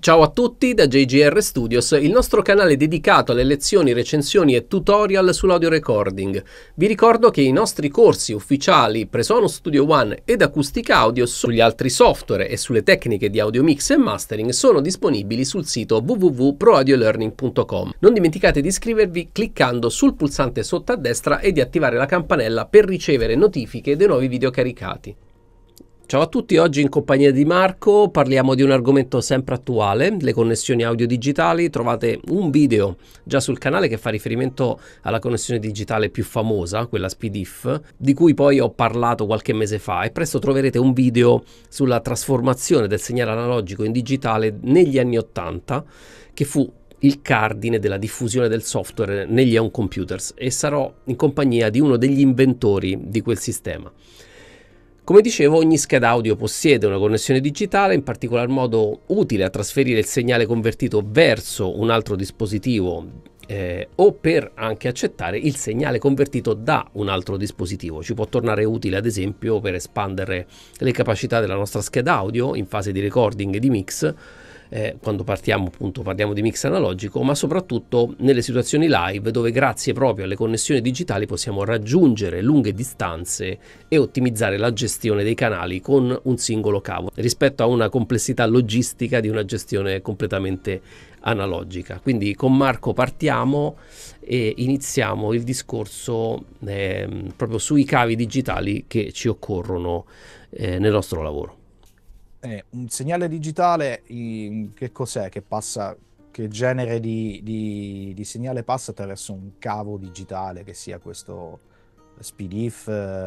Ciao a tutti da JGR Studios, il nostro canale dedicato alle lezioni, recensioni e tutorial sull'audio recording. Vi ricordo che i nostri corsi ufficiali Presonus Studio One ed Acoustic Audio sugli altri software e sulle tecniche di audio mix e mastering sono disponibili sul sito www.proaudiolearning.com. Non dimenticate di iscrivervi cliccando sul pulsante sotto a destra e di attivare la campanella per ricevere notifiche dei nuovi video caricati. Ciao a tutti, oggi in compagnia di Marco parliamo di un argomento sempre attuale, le connessioni audio digitali. Trovate un video già sul canale che fa riferimento alla connessione digitale più famosa, quella SpeedIF, di cui poi ho parlato qualche mese fa, e presto troverete un video sulla trasformazione del segnale analogico in digitale negli anni 80, che fu il cardine della diffusione del software negli home computers, e sarò in compagnia di uno degli inventori di quel sistema. Come dicevo, ogni scheda audio possiede una connessione digitale, in particolar modo utile a trasferire il segnale convertito verso un altro dispositivo o per anche accettare il segnale convertito da un altro dispositivo. Ci può tornare utile ad esempio per espandere le capacità della nostra scheda audio in fase di recording e di mix, quando parliamo di mix analogico, ma soprattutto nelle situazioni live dove grazie proprio alle connessioni digitali possiamo raggiungere lunghe distanze e ottimizzare la gestione dei canali con un singolo cavo rispetto a una complessità logistica di una gestione completamente analogica. Quindi con Marco partiamo e iniziamo il discorso proprio sui cavi digitali che ci occorrono nel nostro lavoro. Un segnale digitale, che cos'è? Che passa, che genere di segnale passa attraverso un cavo digitale, che sia questo SpeedIF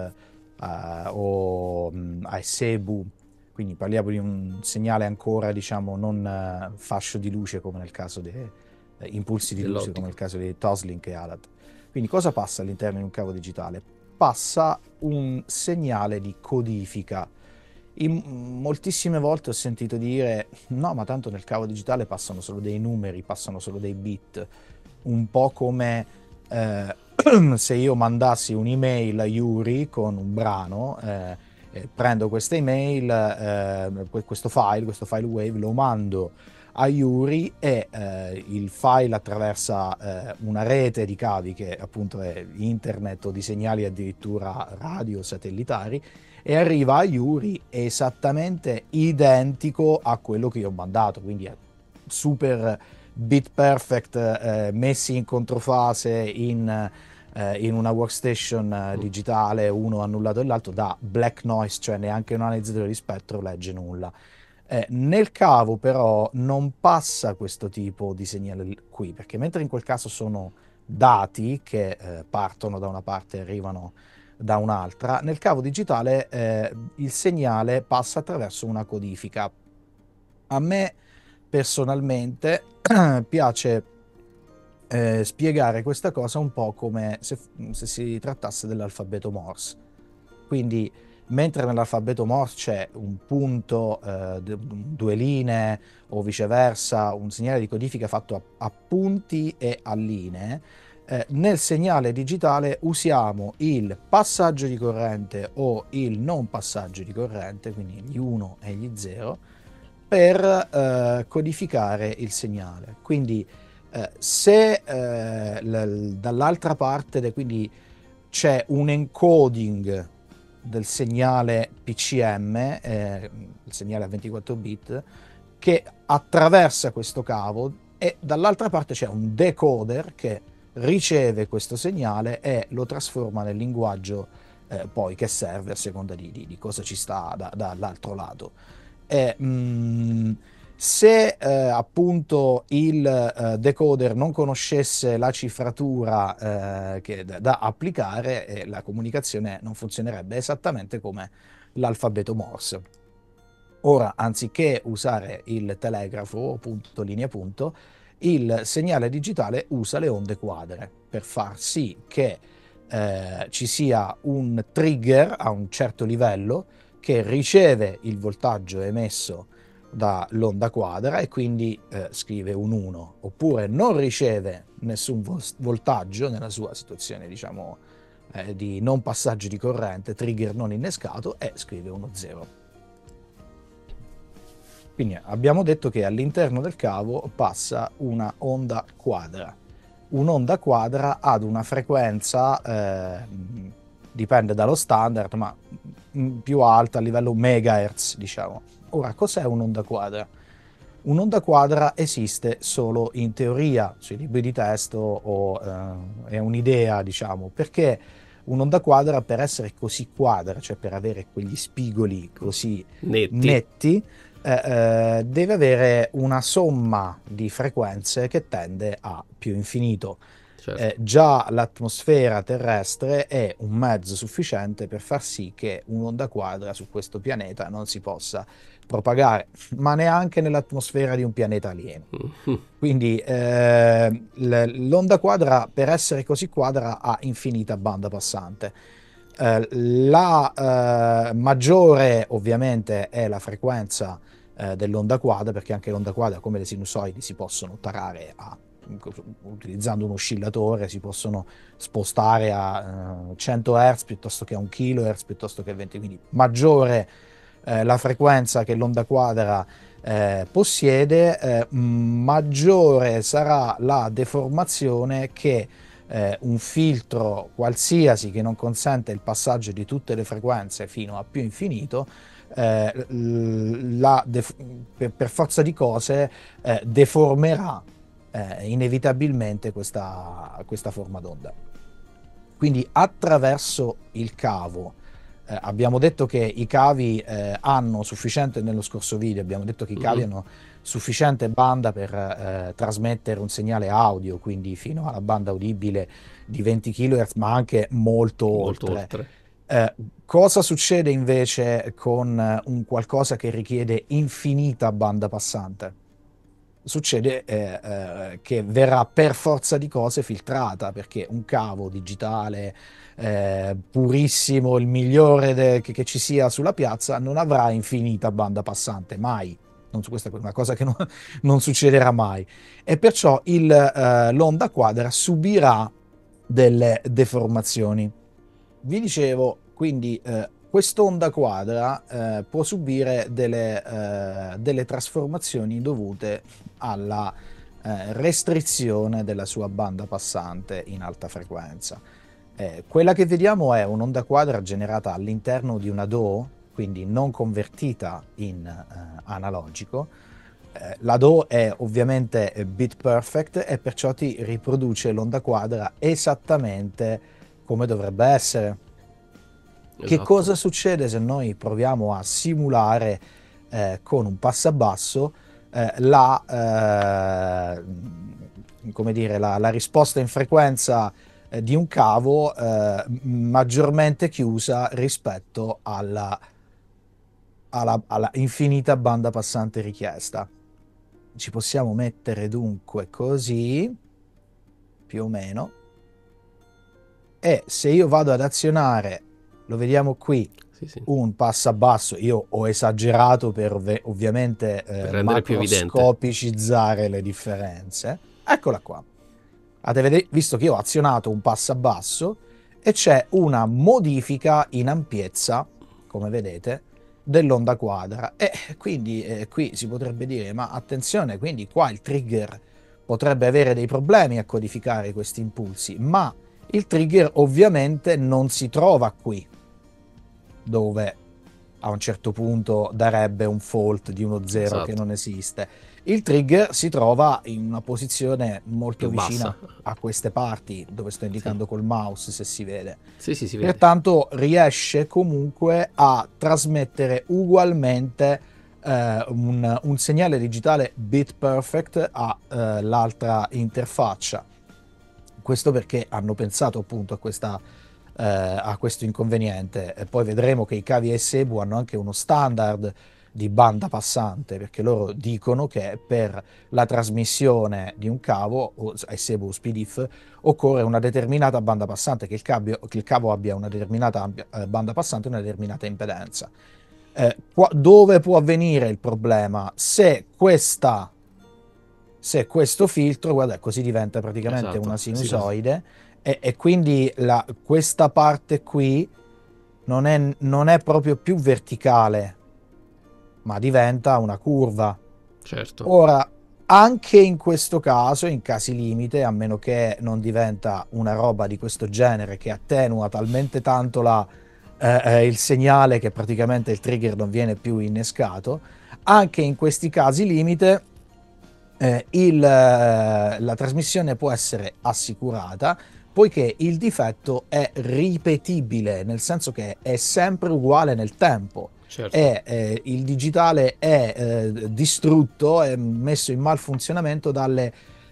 o ASEBU. Quindi parliamo di un segnale ancora, diciamo, non fascio di luce come nel caso di impulsi di luce come nel caso di Toslink e ALAT. Quindi cosa passa all'interno di un cavo digitale? Passa un segnale di codifica. Moltissime volte ho sentito dire no, ma tanto nel cavo digitale passano solo dei numeri, passano solo dei bit, un po' come se io mandassi un'email a Yuri con un brano, prendo questa email, questo file wave, lo mando a Yuri e il file attraversa una rete di cavi che appunto è internet o di segnali addirittura radio satellitari, e arriva a Yuri esattamente identico a quello che io ho mandato, quindi è super bit perfect, messi in controfase in una workstation digitale, uno annullato dall'altro, da black noise, cioè neanche un analizzatore di spettro legge nulla. Nel cavo però non passa questo tipo di segnale qui, perché mentre in quel caso sono dati che partono da una parte e arrivano da un'altra, nel cavo digitale il segnale passa attraverso una codifica. A me personalmente piace spiegare questa cosa un po' come se si trattasse dell'alfabeto Morse. Quindi mentre nell'alfabeto Morse c'è un punto, due linee o viceversa, un segnale di codifica fatto a punti e a linee, nel segnale digitale usiamo il passaggio di corrente o il non passaggio di corrente, quindi gli 1 e gli 0, per codificare il segnale. Quindi se dall'altra parte quindi c'è un encoding del segnale PCM, il segnale a 24 bit, che attraversa questo cavo, e dall'altra parte c'è un decoder che riceve questo segnale e lo trasforma nel linguaggio poi che serve a seconda di cosa ci sta dall'altro lato. Se appunto il decoder non conoscesse la cifratura da applicare, la comunicazione non funzionerebbe esattamente come l'alfabeto Morse. Ora, anziché usare il telegrafo, punto linea punto, il segnale digitale usa le onde quadre per far sì che ci sia un trigger a un certo livello che riceve il voltaggio emesso dall'onda quadra e quindi scrive un 1, oppure non riceve nessun voltaggio nella sua situazione, diciamo, di non passaggio di corrente, trigger non innescato, e scrive uno 0. Quindi abbiamo detto che all'interno del cavo passa una onda quadra. Un'onda quadra ad una frequenza, dipende dallo standard, ma più alta a livello megahertz, diciamo. Ora, cos'è un'onda quadra? Un'onda quadra esiste solo in teoria, sui libri di testo o è un'idea, diciamo, perché un'onda quadra, per essere così quadra, cioè per avere quegli spigoli così netti, deve avere una somma di frequenze che tende a più infinito. Certo. Già l'atmosfera terrestre è un mezzo sufficiente per far sì che un'onda quadra su questo pianeta non si possa propagare, ma neanche nell'atmosfera di un pianeta alieno. Quindi l'onda quadra, per essere così quadra, ha infinita banda passante. La maggiore ovviamente è la frequenza dell'onda quadra, perché anche l'onda quadra, come le sinusoidi, si possono tarare utilizzando un oscillatore, si possono spostare a 100 Hz piuttosto che a 1 kHz piuttosto che a 20, quindi maggiore la frequenza che l'onda quadra possiede, maggiore sarà la deformazione che un filtro qualsiasi che non consente il passaggio di tutte le frequenze fino a più infinito, per forza di cose deformerà inevitabilmente questa forma d'onda. Quindi attraverso il cavo, abbiamo detto che i cavi hanno sufficiente, nello scorso video abbiamo detto che i cavi hanno sufficiente banda per trasmettere un segnale audio, quindi fino alla banda udibile di 20 kHz, ma anche molto oltre. Cosa succede invece con un qualcosa che richiede infinita banda passante? Succede che verrà per forza di cose filtrata, perché un cavo digitale purissimo, il migliore che ci sia sulla piazza, non avrà infinita banda passante, mai. Questa è una cosa che non succederà mai. E perciò l'onda quadra subirà delle deformazioni. Vi dicevo, quindi quest'onda quadra può subire delle trasformazioni dovute alla restrizione della sua banda passante in alta frequenza. Quella che vediamo è un'onda quadra generata all'interno di una DAW, quindi non convertita in analogico. La DAW è ovviamente bit perfect e perciò ti riproduce l'onda quadra esattamente come dovrebbe essere. Esatto. Che cosa succede se noi proviamo a simulare con un passabasso come dire, la risposta in frequenza di un cavo maggiormente chiusa rispetto alla infinita banda passante richiesta? Ci possiamo mettere dunque così, più o meno, e se io vado ad azionare, lo vediamo qui, un passabasso, io ho esagerato per ovviamente macroscopicizzare le differenze. Eccola qua. Avete visto che io ho azionato un passabasso e c'è una modifica in ampiezza, come vedete, dell'onda quadra, e quindi qui si potrebbe dire, ma attenzione, quindi qua il trigger potrebbe avere dei problemi a codificare questi impulsi, ma il trigger ovviamente non si trova qui, dove a un certo punto darebbe un fault di uno 0 esatto, che non esiste. Il trigger si trova in una posizione molto vicina a queste parti, dove sto indicando col mouse, se si vede. Si vede. Pertanto riesce comunque a trasmettere ugualmente un segnale digitale bit perfect all'altra interfaccia. Questo perché hanno pensato appunto a questo inconveniente, e poi vedremo che i cavi ASEBU hanno anche uno standard di banda passante, perché loro dicono che per la trasmissione di un cavo ASEBU SPDIF occorre una determinata banda passante, che il cavo abbia una determinata banda passante e una determinata impedenza. Dove può avvenire il problema? Se questo filtro, guarda, così diventa praticamente esatto, una sinusoide, e quindi questa parte qui non è proprio più verticale, ma diventa una curva. Certo. Ora, anche in questo caso, in casi limite, a meno che non diventa una roba di questo genere che attenua talmente tanto il segnale che praticamente il trigger non viene più innescato, anche in questi casi limite la trasmissione può essere assicurata, poiché il difetto è ripetibile, nel senso che è sempre uguale nel tempo. Certo. Il digitale è distrutto, è messo in malfunzionamento dalle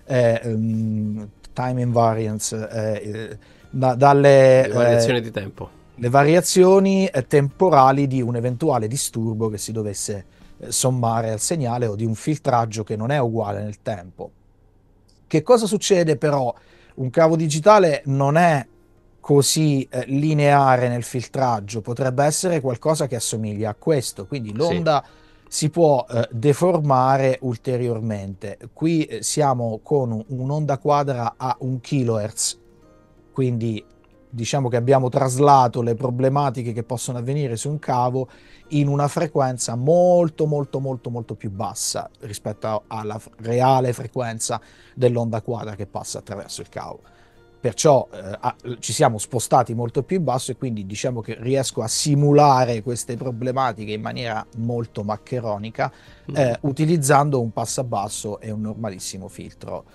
time invariance, dalle Le variazioni di tempo. le variazioni temporali di un eventuale disturbo che si dovesse sommare al segnale, o di un filtraggio che non è uguale nel tempo. Che cosa succede però? Un cavo digitale non è così lineare nel filtraggio, potrebbe essere qualcosa che assomiglia a questo, quindi l'onda si può deformare ulteriormente. Qui siamo con un'onda quadra a 1 kHz, quindi diciamo che abbiamo traslato le problematiche che possono avvenire su un cavo in una frequenza molto molto molto molto più bassa rispetto alla reale frequenza dell'onda quadra che passa attraverso il cavo. Perciò ci siamo spostati molto più in basso, e quindi diciamo che riesco a simulare queste problematiche in maniera molto maccheronica utilizzando un passabasso e un normalissimo filtro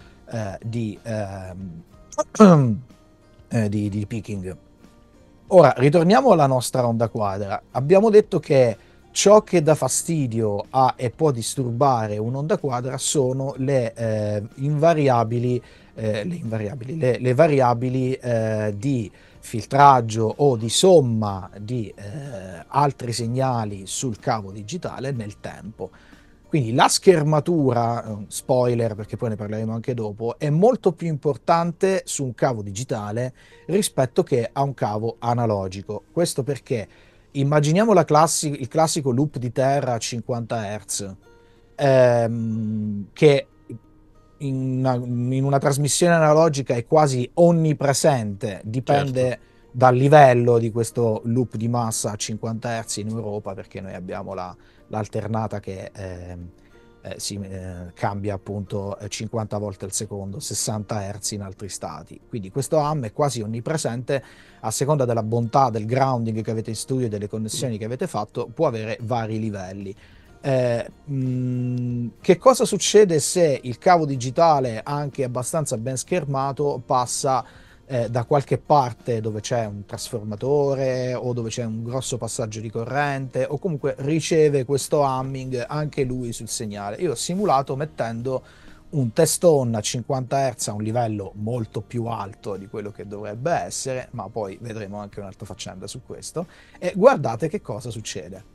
di picking. Ora ritorniamo alla nostra onda quadra. Abbiamo detto che ciò che dà fastidio a e può disturbare un'onda quadra sono le variabili di filtraggio o di somma di altri segnali sul cavo digitale nel tempo. Quindi la schermatura, spoiler perché poi ne parleremo anche dopo, è molto più importante su un cavo digitale rispetto che a un cavo analogico. Questo perché immaginiamo il classico loop di terra a 50 Hz, che in una trasmissione analogica è quasi onnipresente, dipende Certo. dal livello di questo loop di massa a 50 Hz in Europa, perché noi abbiamo l'alternata che cambia appunto 50 volte al secondo, 60 Hz in altri stati. Quindi questo AM è quasi onnipresente, a seconda della bontà del grounding che avete in studio e delle connessioni che avete fatto, può avere vari livelli. Che cosa succede se il cavo digitale, anche abbastanza ben schermato, passa da qualche parte dove c'è un trasformatore o dove c'è un grosso passaggio di corrente, o comunque riceve questo humming anche lui sul segnale? Io ho simulato mettendo un test on a 50 Hz a un livello molto più alto di quello che dovrebbe essere, ma poi vedremo anche un'altra faccenda su questo, e guardate che cosa succede.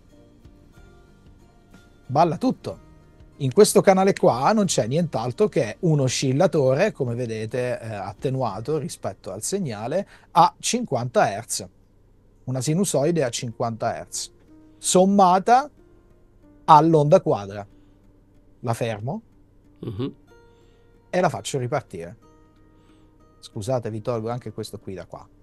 Balla tutto. In questo canale qua non c'è nient'altro che un oscillatore, come vedete, attenuato rispetto al segnale a 50 Hz, una sinusoide a 50 Hz sommata all'onda quadra. La fermo e la faccio ripartire. Scusate, vi tolgo anche questo qui da qua.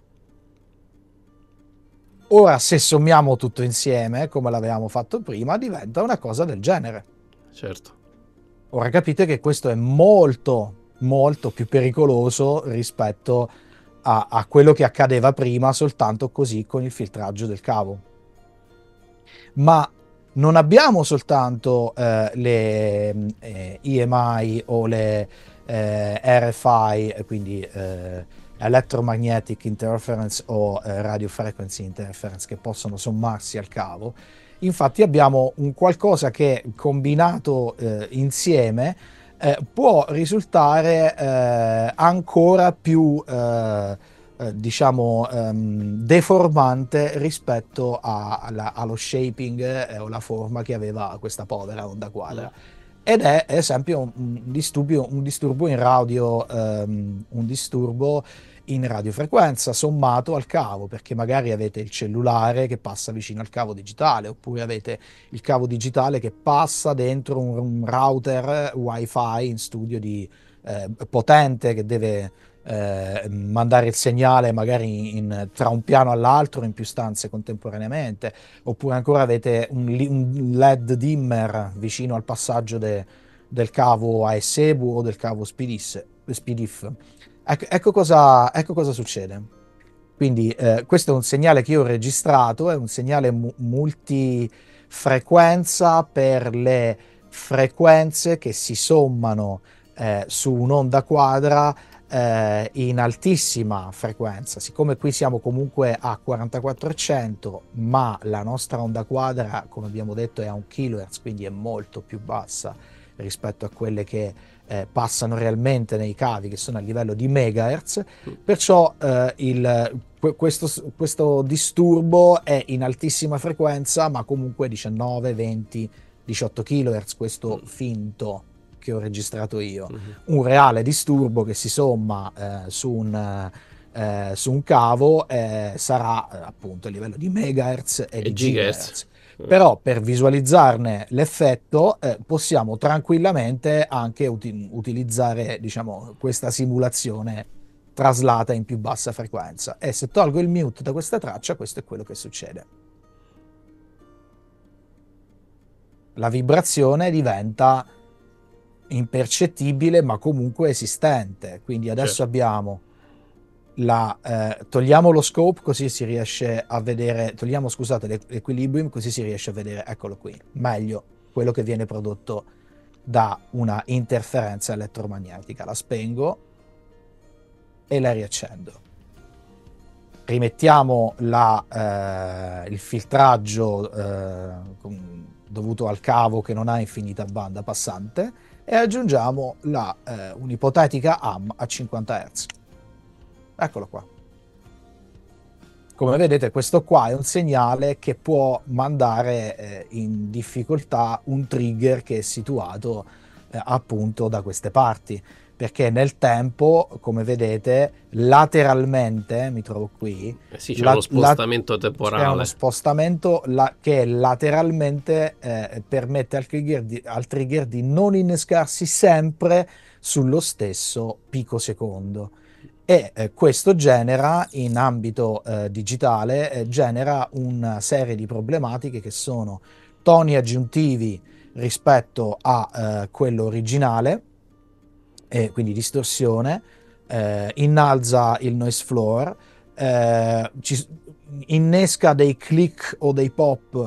Ora, se sommiamo tutto insieme, come l'avevamo fatto prima, diventa una cosa del genere. Certo. Ora capite che questo è molto, molto più pericoloso rispetto a quello che accadeva prima soltanto così con il filtraggio del cavo. Ma non abbiamo soltanto le EMI o le RFI, quindi Electromagnetic Interference o Radio Frequency Interference, che possono sommarsi al cavo. Infatti abbiamo un qualcosa che combinato insieme può risultare ancora più diciamo deformante rispetto allo shaping o la forma che aveva questa povera onda quadra. Ed è ad esempio un disturbo in radio, un disturbo in radiofrequenza sommato al cavo, perché magari avete il cellulare che passa vicino al cavo digitale, oppure avete il cavo digitale che passa dentro un router wifi in studio potente, che deve mandare il segnale magari tra un piano all'altro in più stanze contemporaneamente, oppure ancora avete un LED dimmer vicino al passaggio del cavo ASEBU o del cavo SPDIF. Ecco cosa succede. Quindi questo è un segnale che io ho registrato, è un segnale multifrequenza per le frequenze che si sommano su un'onda quadra in altissima frequenza. Siccome qui siamo comunque a 4400, ma la nostra onda quadra, come abbiamo detto, è a 1 kHz, quindi è molto più bassa rispetto a quelle che passano realmente nei cavi, che sono a livello di megahertz. Perciò questo disturbo è in altissima frequenza, ma comunque 19, 20, 18 kHz, questo finto che ho registrato io. Un reale disturbo che si somma su un cavo sarà appunto a livello di megahertz e di gigahertz. Però per visualizzarne l'effetto possiamo tranquillamente anche utilizzare, diciamo, questa simulazione traslata in più bassa frequenza, e se tolgo il mute da questa traccia, questo è quello che succede. La vibrazione diventa impercettibile ma comunque esistente, quindi adesso abbiamo togliamo lo scope così si riesce a vedere, togliamo, scusate, l'equilibrium, così si riesce a vedere, eccolo qui, meglio quello che viene prodotto da una interferenza elettromagnetica. La spengo e la riaccendo. Rimettiamo il filtraggio dovuto al cavo che non ha infinita banda passante e aggiungiamo un'ipotetica AM a 50 Hz. Eccolo qua. Come vedete, questo qua è un segnale che può mandare in difficoltà un trigger che è situato appunto da queste parti, perché nel tempo, come vedete, lateralmente, mi trovo qui, sì, c'è uno spostamento temporale. C'è uno spostamento che lateralmente permette al trigger di non innescarsi sempre sullo stesso picosecondo. E questo genera, in ambito digitale, genera una serie di problematiche che sono toni aggiuntivi rispetto a quello originale, e quindi distorsione, innalza il noise floor, innesca dei click o dei pop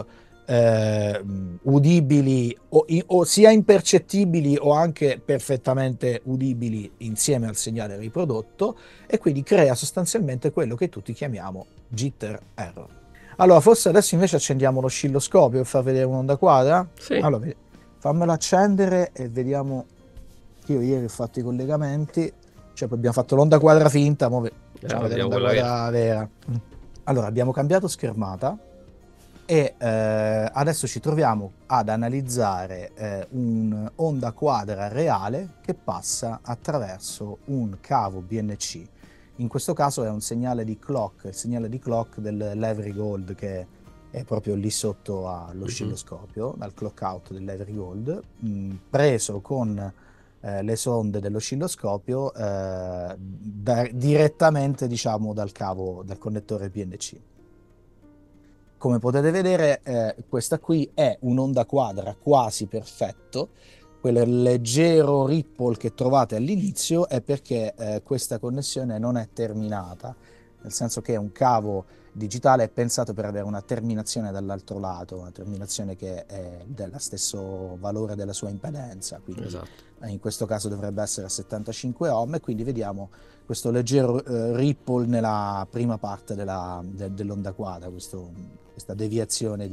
udibili o sia impercettibili o anche perfettamente udibili insieme al segnale riprodotto, e quindi crea sostanzialmente quello che tutti chiamiamo jitter error. Allora, forse adesso invece accendiamo l'oscilloscopio per far vedere un'onda quadra? Sì. Allora, fammelo accendere e vediamo. Io ieri ho fatto i collegamenti, cioè abbiamo fatto l'onda quadra finta, facciamo vedere l'onda quadra vera. Allora, abbiamo cambiato schermata e adesso ci troviamo ad analizzare un'onda quadra reale che passa attraverso un cavo BNC. In questo caso è un segnale di clock, il segnale di clock dell'Every Gold, che è proprio lì sotto all'oscilloscopio, dal clock out dell'Every Gold, preso con le sonde dell'oscilloscopio direttamente, diciamo, dal connettore BNC. Come potete vedere, questa qui è un'onda quadra quasi perfetto. Quel leggero ripple che trovate all'inizio è perché questa connessione non è terminata, nel senso che un cavo digitale è pensato per avere una terminazione dall'altro lato, una terminazione che è dello stesso valore della sua impedenza, quindi in questo caso dovrebbe essere a 75 ohm, e quindi vediamo questo leggero ripple nella prima parte dell'onda quadra, questa deviazione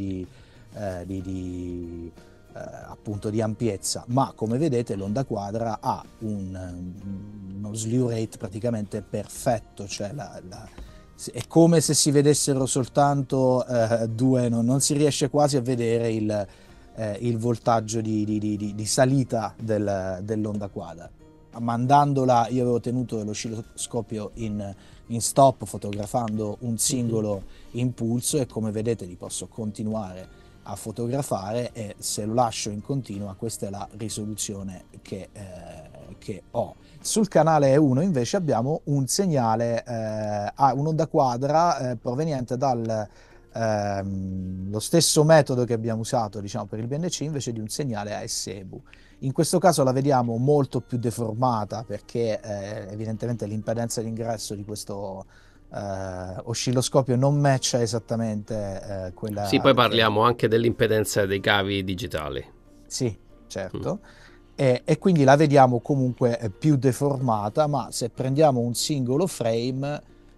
appunto di ampiezza, ma come vedete l'onda quadra ha uno slew rate praticamente perfetto, cioè è come se si vedessero soltanto due, non si riesce quasi a vedere il voltaggio di salita dell'onda quadra. Mandandola, io avevo tenuto l'oscilloscopio in stop, fotografando un singolo impulso, e come vedete li posso continuare a fotografare, e se lo lascio in continua questa è la risoluzione che che ho. Sul canale 1 invece abbiamo un segnale a un'onda quadra proveniente dal lo stesso metodo che abbiamo usato, diciamo, per il BNC, invece di un segnale ASEBU. In questo caso la vediamo molto più deformata perché evidentemente l'impedenza d'ingresso di questo oscilloscopio non matcha esattamente quella. Sì, poi parliamo anche dell'impedenza dei cavi digitali. Sì, certo. E quindi la vediamo comunque più deformata, ma se prendiamo un singolo frame,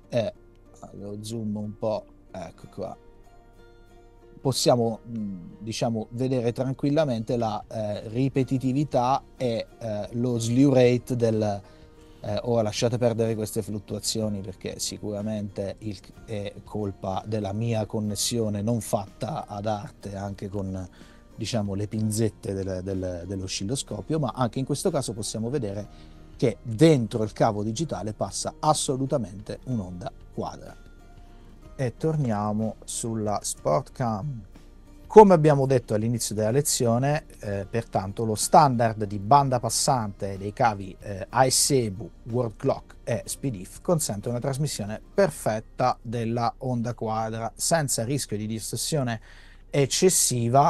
lo zoom un po', ecco qua, possiamo diciamo vedere tranquillamente la ripetitività e lo slew rate del ora lasciate perdere queste fluttuazioni perché sicuramente è colpa della mia connessione non fatta ad arte, anche con diciamo le pinzette dell'oscilloscopio, ma anche in questo caso possiamo vedere che dentro il cavo digitale passa assolutamente un'onda quadra. E torniamo sulla SportCam. Come abbiamo detto all'inizio della lezione, pertanto lo standard di banda passante dei cavi ASEBU, World Clock e SPDIF consente una trasmissione perfetta della onda quadra senza rischio di distorsione eccessiva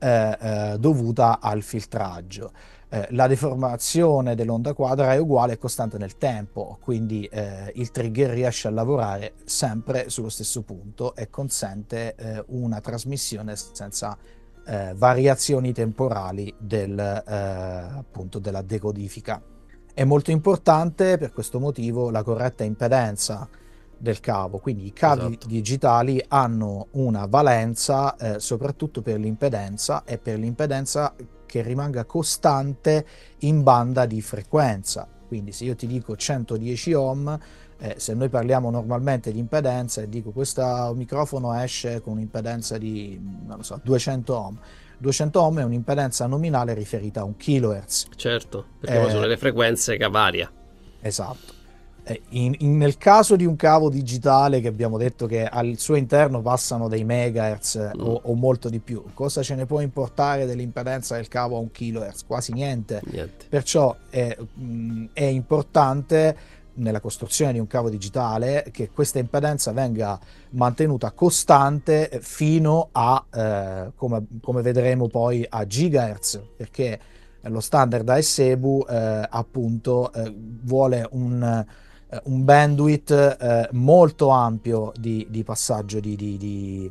dovuta al filtraggio. La deformazione dell'onda quadra è uguale e costante nel tempo, quindi il trigger riesce a lavorare sempre sullo stesso punto e consente una trasmissione senza variazioni temporali appunto della decodifica. È molto importante per questo motivo la corretta impedenza del cavo, quindi i cavi digitali hanno una valenza soprattutto per l'impedenza e per l'impedenza che rimanga costante in banda di frequenza. Quindi se io ti dico 110 ohm, se noi parliamo normalmente di impedenza e dico questo microfono esce con un'impedenza di, non lo so, 200 ohm. 200 ohm è un'impedenza nominale riferita a 1 kHz. Certo, perché poi sono le frequenze che varia. Esatto. Nel caso di un cavo digitale che abbiamo detto che al suo interno passano dei megahertz o molto di più, cosa ce ne può importare dell'impedenza del cavo a 1 kHz? Quasi niente. Perciò è importante nella costruzione di un cavo digitale che questa impedenza venga mantenuta costante fino a come vedremo poi a gigahertz, perché lo standard ASEBU appunto vuole un bandwidth molto ampio di passaggio di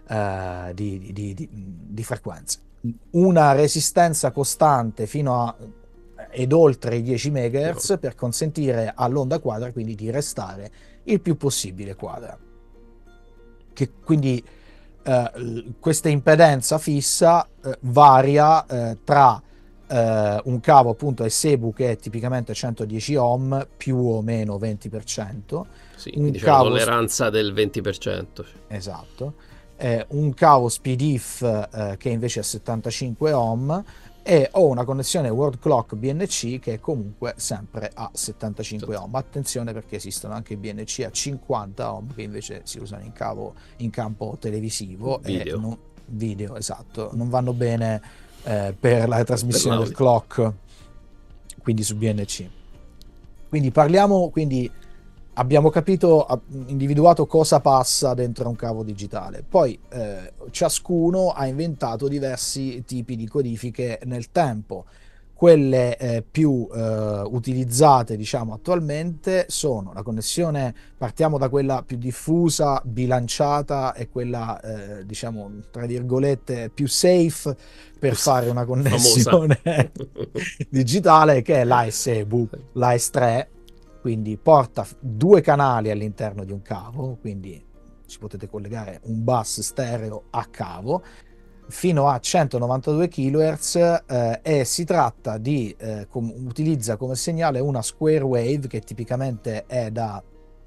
frequenze, una resistenza costante fino a ed oltre i 10 MHz per consentire all'onda quadra quindi di restare il più possibile quadra. Che quindi questa impedenza fissa varia tra un cavo appunto ASEBU che è tipicamente 110 ohm più o meno 20%. Sì, quindi c'è una tolleranza del 20%. Esatto. Un cavo SPDIF che invece è 75 ohm e ho una connessione World Clock BNC che è comunque sempre a 75 ohm. Attenzione perché esistono anche BNC a 50 ohm che invece si usano in campo televisivo video. Video, esatto, non vanno bene per la trasmissione del clock, quindi su BNC. Quindi abbiamo capito, individuato cosa passa dentro un cavo digitale. Poi ciascuno ha inventato diversi tipi di codifiche nel tempo. Quelle più utilizzate, diciamo, attualmente sono la connessione, partiamo da quella più diffusa, bilanciata e quella, diciamo, tra virgolette, più safe per fare una connessione digitale, che è l'ASEBU, l'AS3. Quindi porta 2 canali all'interno di un cavo, quindi ci potete collegare un bus stereo a cavo fino a 192 kHz e si tratta di utilizza come segnale una square wave che tipicamente è da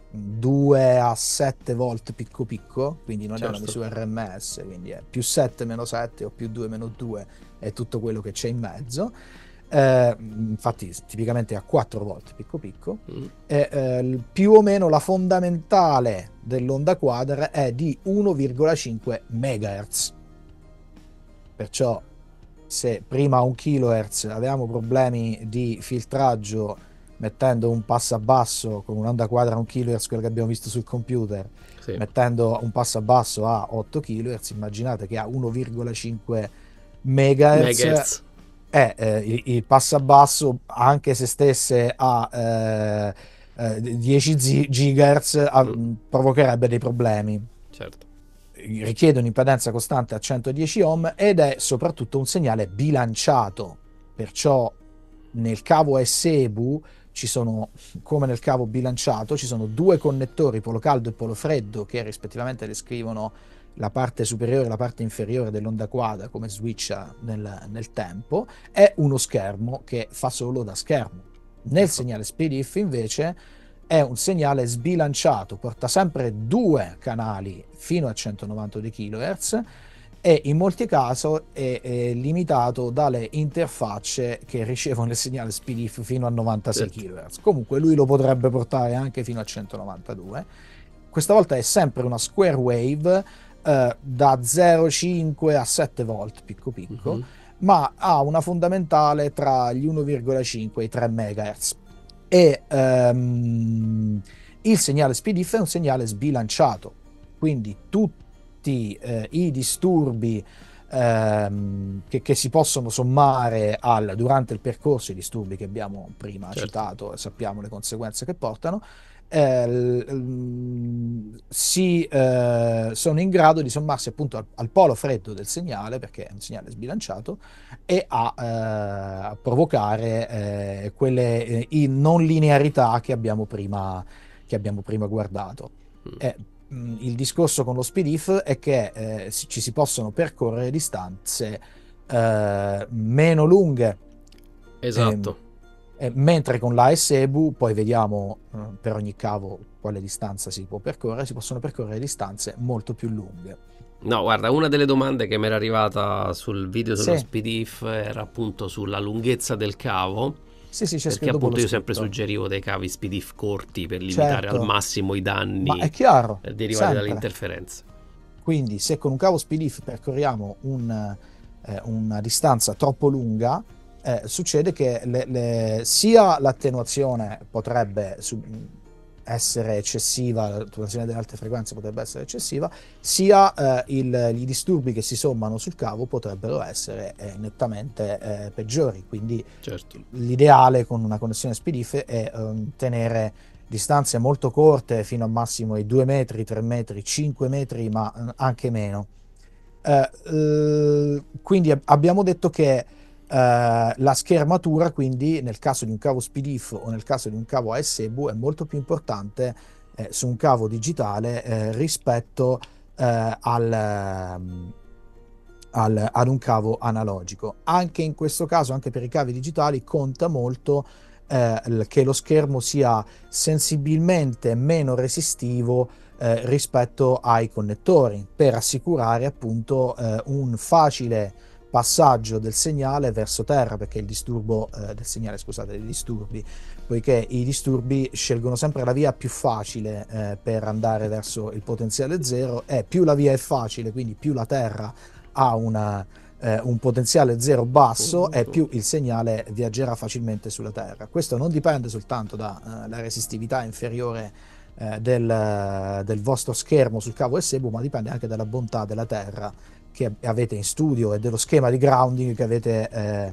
2 a 7 volt picco picco, quindi non è una misura RMS, quindi è più 7 meno 7 o più 2 meno 2 è tutto quello che c'è in mezzo. Infatti tipicamente a 4 volt picco picco più o meno la fondamentale dell'onda quadra è di 1,5 MHz, perciò se prima a 1 kHz avevamo problemi di filtraggio mettendo un passabasso con un'onda quadra a 1 kHz, quello che abbiamo visto sul computer, Sì. mettendo un passabasso a 8 kHz, immaginate che a 1,5 MHz il passabasso, anche se stesse a 10 GHz, provocherebbe dei problemi. Certo. Richiede un'impedenza costante a 110 ohm ed è soprattutto un segnale bilanciato, perciò nel cavo SEBU ci sono, come nel cavo bilanciato, ci sono due connettori, polo caldo e polo freddo, che rispettivamente descrivono la parte superiore e la parte inferiore dell'onda quadra, come switcha nel tempo, e uno schermo che fa solo da schermo. Nel segnale SPDIF invece è un segnale sbilanciato, porta sempre due canali fino a 190 kHz e in molti casi è limitato dalle interfacce che ricevono il segnale SPDIF fino a 96 kHz. Comunque lui lo potrebbe portare anche fino a 192. Questa volta è sempre una square wave da 0,5 a 7 volt picco picco, ma ha una fondamentale tra gli 1,5 e i 3 MHz. E il segnale SPDIF è un segnale sbilanciato, quindi tutti i disturbi che si possono sommare durante il percorso, i disturbi che abbiamo prima citato, e sappiamo le conseguenze che portano, sono in grado di sommarsi appunto al polo freddo del segnale, perché è un segnale sbilanciato, e a provocare quelle non linearità che abbiamo prima guardato. Il discorso con lo SPDIF è che ci si possono percorrere distanze meno lunghe. Esatto. Mentre con la SEBU, poi vediamo per ogni cavo quale distanza si può percorrere, si possono percorrere distanze molto più lunghe. No, guarda, una delle domande che mi era arrivata sul video sullo SPDIF era appunto sulla lunghezza del cavo. Sì, c'è perché appunto io sempre suggerivo dei cavi SPDIF corti per limitare al massimo i danni. Ma è chiaro, derivati dalle interferenze. Quindi se con un cavo SPDIF percorriamo una distanza troppo lunga, succede che sia l'attenuazione potrebbe essere eccessiva, l'attenuazione delle alte frequenze potrebbe essere eccessiva, sia i disturbi che si sommano sul cavo potrebbero essere nettamente peggiori. Quindi l'ideale con una connessione SPDIF è tenere distanze molto corte fino a massimo ai 2 metri, 3 metri, 5 metri, ma anche meno. Quindi abbiamo detto che la schermatura, quindi nel caso di un cavo SPDIF o nel caso di un cavo ASEBU, è molto più importante su un cavo digitale rispetto ad un cavo analogico. Anche in questo caso, anche per i cavi digitali, conta molto che lo schermo sia sensibilmente meno resistivo rispetto ai connettori, per assicurare appunto un facile passaggio del segnale verso terra, perché il disturbo del segnale, scusate, dei disturbi, poiché i disturbi scelgono sempre la via più facile per andare verso il potenziale zero, e più la via è facile, quindi più la terra ha un potenziale zero basso, e più il segnale viaggerà facilmente sulla terra. Questo non dipende soltanto dalla resistività inferiore del vostro schermo sul cavo SEBU, ma dipende anche dalla bontà della terra che avete in studio e dello schema di grounding che avete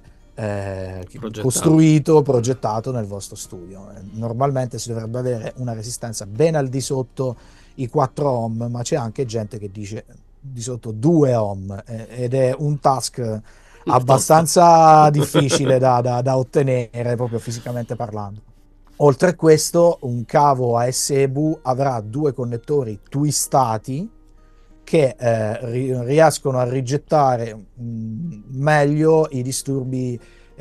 progettato nel vostro studio. Normalmente si dovrebbe avere una resistenza ben al di sotto i 4 ohm, ma c'è anche gente che dice di sotto 2 ohm, ed è un task abbastanza difficile da ottenere, proprio fisicamente parlando. Oltre a questo, un cavo ASEBU avrà due connettori twistati che riescono a rigettare meglio i disturbi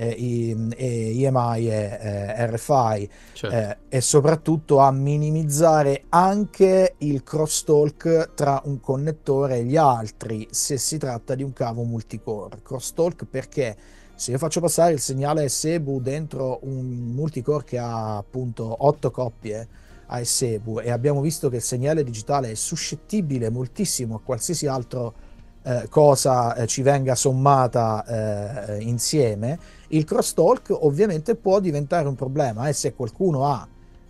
EMI e RFI, e soprattutto a minimizzare anche il crosstalk tra un connettore e gli altri, se si tratta di un cavo multicore. Crosstalk perché se io faccio passare il segnale SEBU dentro un multicore che ha appunto 8 coppie ASEBU, e abbiamo visto che il segnale digitale è suscettibile moltissimo a qualsiasi altro cosa ci venga sommata insieme, il crosstalk ovviamente può diventare un problema, e se qualcuno ha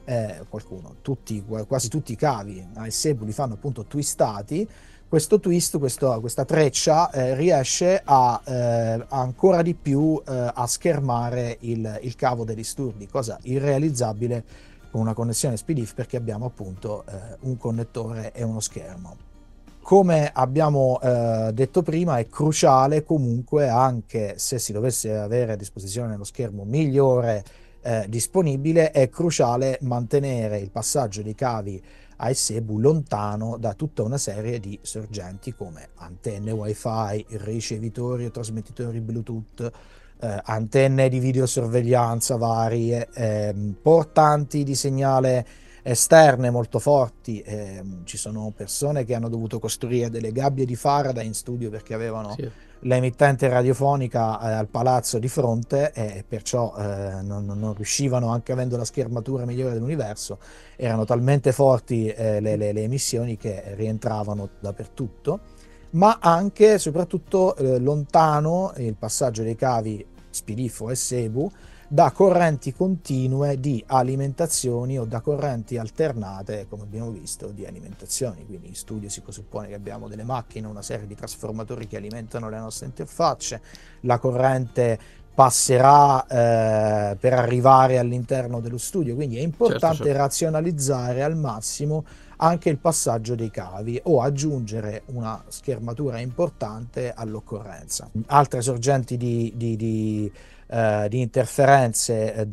quasi tutti i cavi a Sebu li fanno appunto twistati, questo twist, questa treccia riesce a ancora di più a schermare il cavo dei disturbi, cosa irrealizzabile con una connessione SPDIF, perché abbiamo appunto un connettore e uno schermo. Come abbiamo detto prima, è cruciale comunque, anche se si dovesse avere a disposizione lo schermo migliore disponibile, è cruciale mantenere il passaggio dei cavi ASEBU lontano da tutta una serie di sorgenti come antenne wifi, ricevitori e trasmettitori Bluetooth, antenne di videosorveglianza varie, portanti di segnale esterne molto forti. Ci sono persone che hanno dovuto costruire delle gabbie di Faraday in studio perché avevano l'emittente radiofonica al palazzo di fronte, e perciò non riuscivano, anche avendo la schermatura migliore dell'universo, erano talmente forti le emissioni che rientravano dappertutto. Ma anche e soprattutto lontano il passaggio dei cavi SPDIF o SEBU da correnti continue di alimentazioni o da correnti alternate, come abbiamo visto, di alimentazioni. Quindi in studio si presuppone che abbiamo delle macchine, una serie di trasformatori che alimentano le nostre interfacce, la corrente passerà per arrivare all'interno dello studio, quindi è importante razionalizzare al massimo anche il passaggio dei cavi o aggiungere una schermatura importante all'occorrenza. Altre sorgenti di interferenze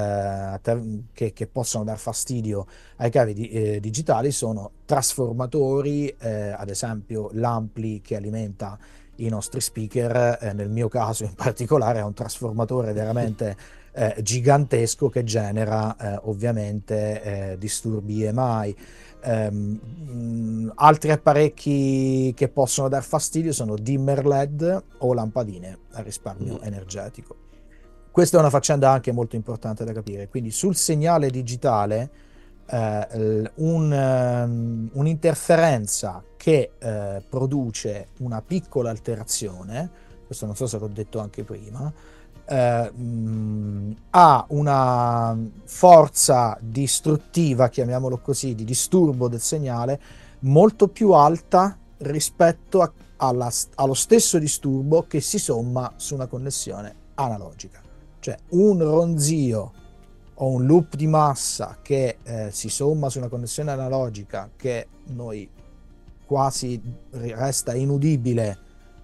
che possono dar fastidio ai cavi digitali sono trasformatori, ad esempio l'ampli che alimenta i nostri speaker, nel mio caso in particolare è un trasformatore veramente gigantesco che genera ovviamente disturbi EMI. Altri apparecchi che possono dar fastidio sono dimmer LED o lampadine a risparmio energetico. Questa è una faccenda anche molto importante da capire. Quindi sul segnale digitale un'interferenza che produce una piccola alterazione, questo non so se l'ho detto anche prima, ha una forza distruttiva, chiamiamolo così, di disturbo del segnale molto più alta rispetto allo stesso disturbo che si somma su una connessione analogica. Cioè un ronzio o un loop di massa che si somma su una connessione analogica, che noi quasi resta inudibile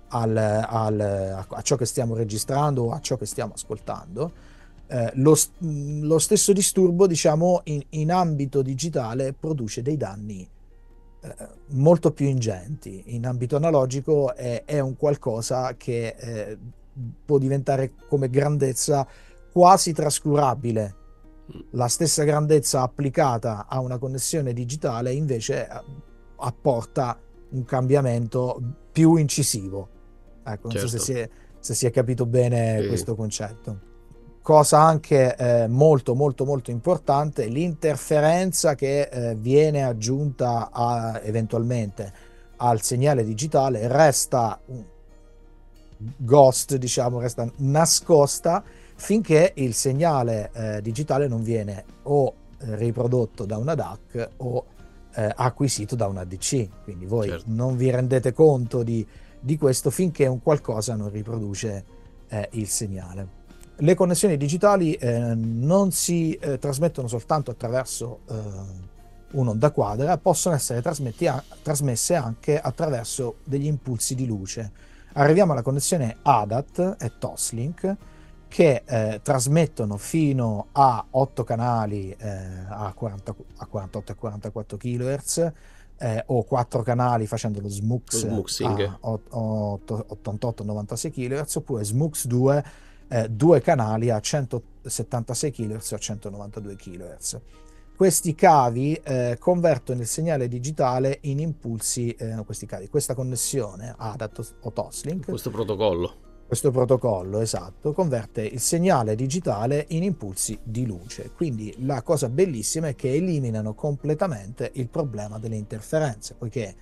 a ciò che stiamo registrando o a ciò che stiamo ascoltando, lo stesso disturbo, diciamo, in ambito digitale produce dei danni molto più ingenti. In ambito analogico è un qualcosa che può diventare come grandezza quasi trascurabile. La stessa grandezza applicata a una connessione digitale invece apporta un cambiamento più incisivo. Ecco, non so se si è capito bene questo concetto. Cosa anche molto molto molto importante, l'interferenza che viene aggiunta eventualmente al segnale digitale resta ghost, diciamo, resta nascosta finché il segnale digitale non viene o riprodotto da una DAC o acquisito da una ADC. Quindi voi non vi rendete conto di questo finché un qualcosa non riproduce il segnale. Le connessioni digitali non si trasmettono soltanto attraverso un'onda quadra, possono essere trasmesse anche attraverso degli impulsi di luce. Arriviamo alla connessione ADAT e Toslink, che trasmettono fino a 8 canali a 48 e 44 kHz, o 4 canali facendo lo SMUX a 88-96 kHz, oppure SMUX 2, 2 canali a 176 kHz o 192 kHz. Questi cavi convertono il segnale digitale in impulsi, questa connessione ADAT o Toslink, questo protocollo, esatto, converte il segnale digitale in impulsi di luce. Quindi la cosa bellissima è che eliminano completamente il problema delle interferenze, poiché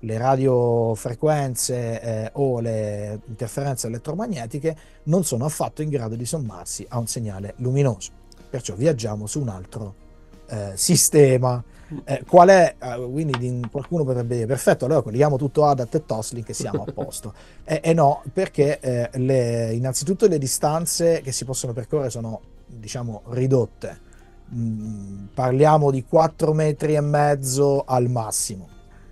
le radiofrequenze o le interferenze elettromagnetiche non sono affatto in grado di sommarsi a un segnale luminoso. Perciò viaggiamo su un altro sistema. Qual è? Quindi qualcuno potrebbe dire, perfetto, allora colleghiamo tutto ADAT e Toslink e siamo a posto. No, perché innanzitutto le distanze che si possono percorrere sono, diciamo, ridotte. Parliamo di 4,5 metri al massimo.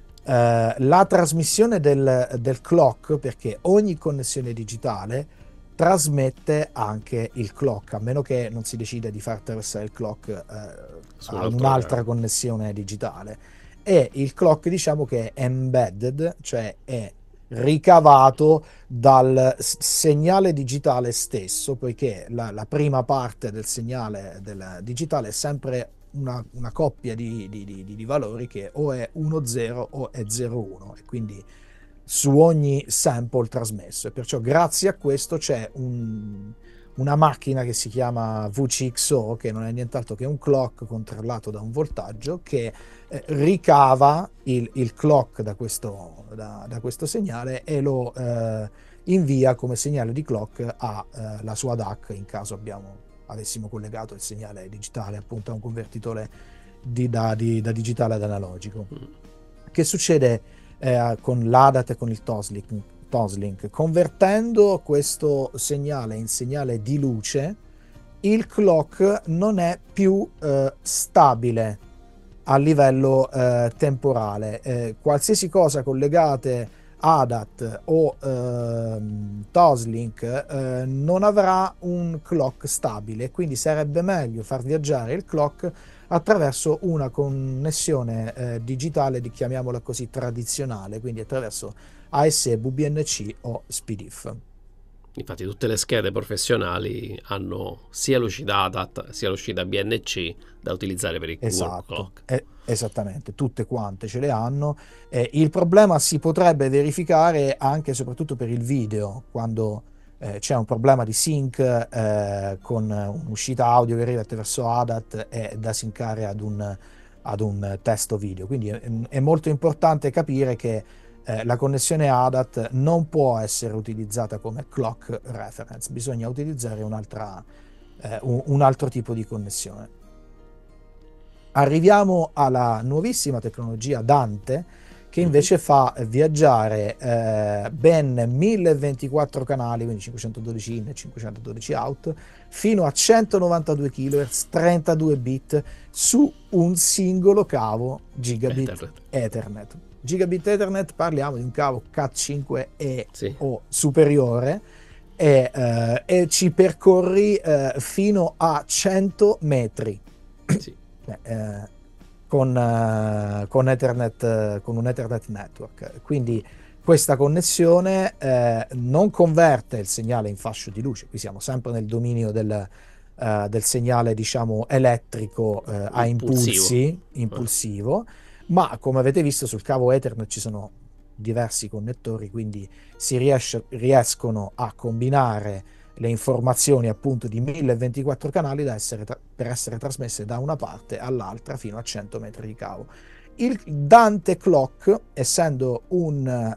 La trasmissione del clock, perché ogni connessione digitale trasmette anche il clock, a meno che non si decida di far attraversare il clock a un'altra connessione digitale, e il clock, diciamo che è embedded, cioè è ricavato dal segnale digitale stesso, poiché la prima parte del segnale del digitale è sempre una coppia di valori che o è 1-0 o è 0-1, e quindi su ogni sample trasmesso, e perciò grazie a questo c'è una macchina che si chiama VCXO, che non è nient'altro che un clock controllato da un voltaggio che ricava il clock da questo segnale e lo invia come segnale di clock alla sua DAC, in caso avessimo collegato il segnale digitale appunto a un convertitore da digitale ad analogico. Che succede con l'ADAT e con il Toslink? Convertendo questo segnale in segnale di luce, il clock non è più stabile a livello temporale. Qualsiasi cosa collegate ADAT o Toslink non avrà un clock stabile, quindi sarebbe meglio far viaggiare il clock attraverso una connessione digitale, chiamiamola così, tradizionale, quindi attraverso ASE, VBNC o SPDIF. Infatti tutte le schede professionali hanno sia l'uscita ADAT sia l'uscita BNC da utilizzare per il work clock. Esattamente, tutte quante ce le hanno. Il problema si potrebbe verificare anche e soprattutto per il video, quando c'è un problema di sync con un'uscita audio che arriva attraverso ADAT e da syncare ad un testo video. Quindi è molto importante capire che la connessione ADAT non può essere utilizzata come clock reference, bisogna utilizzare un altro tipo di connessione. Arriviamo alla nuovissima tecnologia Dante, che invece fa viaggiare ben 1024 canali, quindi 512 in e 512 out, fino a 192 kHz, 32 bit su un singolo cavo Gigabit Ethernet. Gigabit Ethernet, parliamo di un cavo Cat5e o superiore, e ci percorri fino a 100 metri. Sì. Con Ethernet, con un Ethernet network. Quindi questa connessione non converte il segnale in fascio di luce, qui siamo sempre nel dominio del segnale, diciamo, elettrico a impulsivo, ma come avete visto sul cavo Ethernet ci sono diversi connettori, quindi si riescono a combinare le informazioni appunto di 1024 canali per essere trasmesse da una parte all'altra fino a 100 metri di cavo. Il Dante Clock, essendo un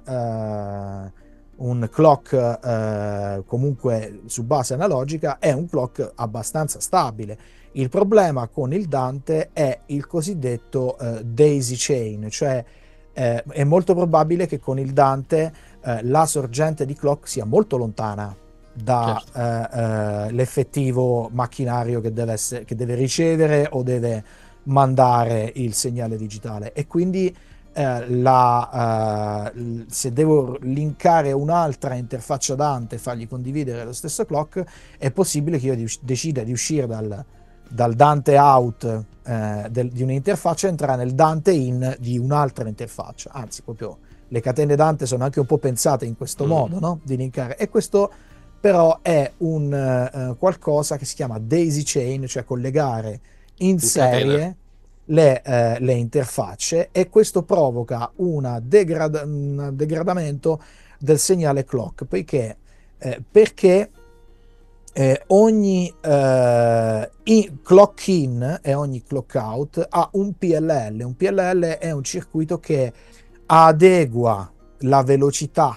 clock comunque su base analogica, è un clock abbastanza stabile. Il problema con il Dante è il cosiddetto daisy chain, cioè è molto probabile che con il Dante la sorgente di clock sia molto lontana l'effettivo macchinario che deve ricevere o deve mandare il segnale digitale, e quindi se devo linkare un'altra interfaccia Dante e fargli condividere lo stesso clock, è possibile che io decida di uscire dal Dante out di un'interfaccia e entrare nel Dante in di un'altra interfaccia. Anzi, proprio le catene Dante sono anche un po' pensate in questo modo, no? Di linkare, e questo però è un qualcosa che si chiama daisy chain, cioè collegare in serie le interfacce, e questo provoca un degradamento del segnale clock, perché ogni clock in e ogni clock out ha un PLL. Un PLL è un circuito che adegua la velocità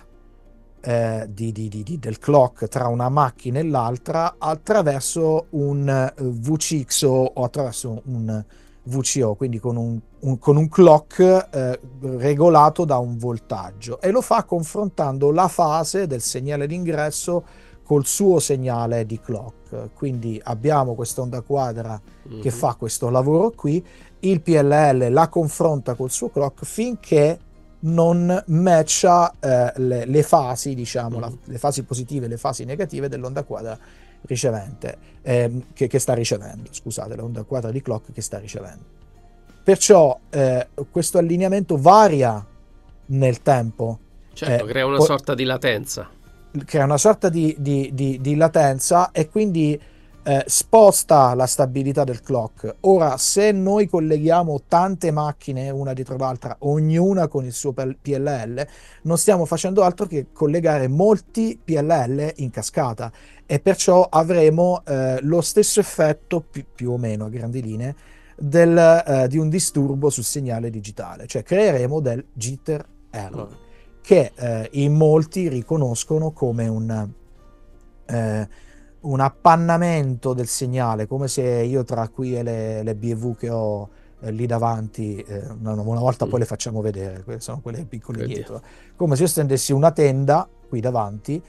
del clock tra una macchina e l'altra attraverso un VCXO o attraverso un VCO, quindi con un clock regolato da un voltaggio, e lo fa confrontando la fase del segnale d'ingresso col suo segnale di clock. Quindi abbiamo quest'onda quadra che fa questo lavoro qui, il PLL la confronta col suo clock finché non matcha le fasi, diciamo, le fasi positive e le fasi negative dell'onda quadra ricevente, che sta ricevendo, scusate, l'onda quadra di clock che sta ricevendo. Perciò questo allineamento varia nel tempo. Certo, crea una sorta di latenza. Crea una sorta di latenza, e quindi sposta la stabilità del clock. Ora, se noi colleghiamo tante macchine una dietro l'altra, ognuna con il suo PLL, non stiamo facendo altro che collegare molti PLL in cascata, e perciò avremo lo stesso effetto, più o meno a grandi linee, di un disturbo sul segnale digitale, cioè creeremo del jitter error, che in molti riconoscono come un appannamento del segnale, come se io tra qui e le BV che ho lì davanti, una volta poi le facciamo vedere, sono quelle piccole dietro, come se io stendessi una tenda qui davanti